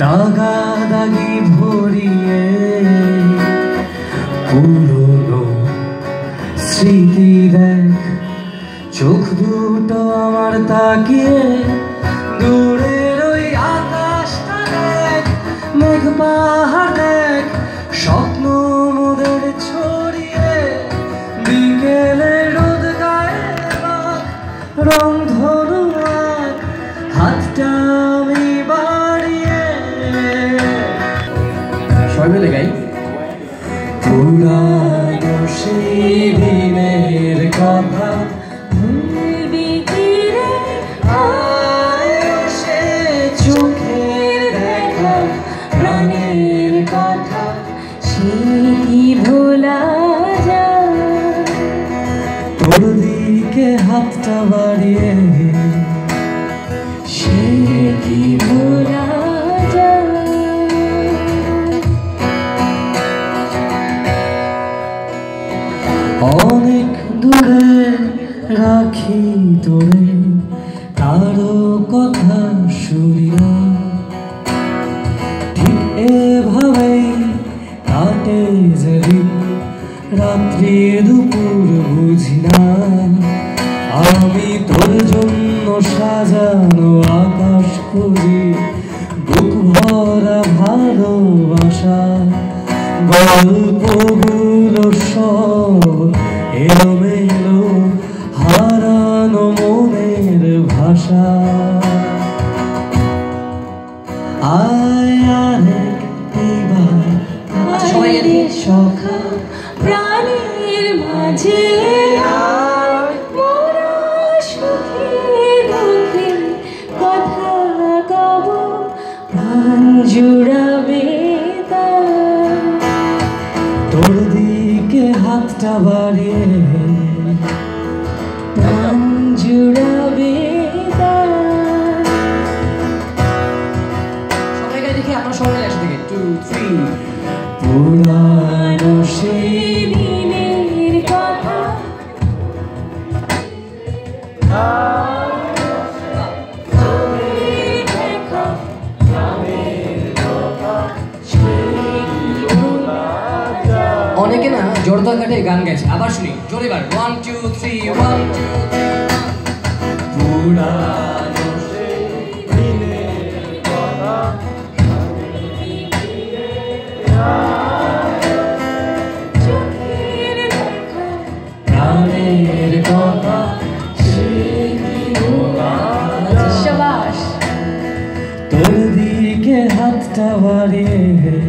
দাগা দাগি ভরিয়ে পুরনো স্মৃতি দেখ চোখ দুটো আমার তাকিয়ে দূরের ওই আকাশটা দেখ মেঘ পাহাড় দেখ স্বপ্ন মোদের ছড়িয়ে বিকেলে রোদ গায়ে রং ধনু হাতটা আমি বাড়িয়ে সবাই মিলে গাই পুরানো সেই দিনের কথা চোখের দেখা প্রাণের কথা সেই ভোলা যায় তোর দিকে হাতটা বাড়িয়ে সে কি ভোলা যায় অনেক দূরে রাখি তোরে কারো কথা শুনি না ঠিক এভাবেই কাটে যেদিন রাত্রি দুপুর বুঝি না আমি তোর জন্য সাজানো আকাশ খুঁজি বুক ভরা ভালোবাসা গল্পগুলো সব এলোমেলো হারানো মনের ভাষা আয় আরেকবার সখা প্রাণের মাঝে কথা কব প্রাণ জুড়াবে তোর দিকে হাতটা বাড়িয়ে প্রাণ জুড়াবে সবাই গায়ে দেখি আপনার সবাই একসাথে থেকে 2 3 পুরানো সেই দিনের কথা অনেকে না জোরদার কাটে গান গাইছে আবার শুনি জোরে বার 1 2 3 1 2 পুরানো সেই দিনের কথা চোখের দেখা প্রাণের কথা শাবাশ তোর দিকে হাতটা বাড়িয়ে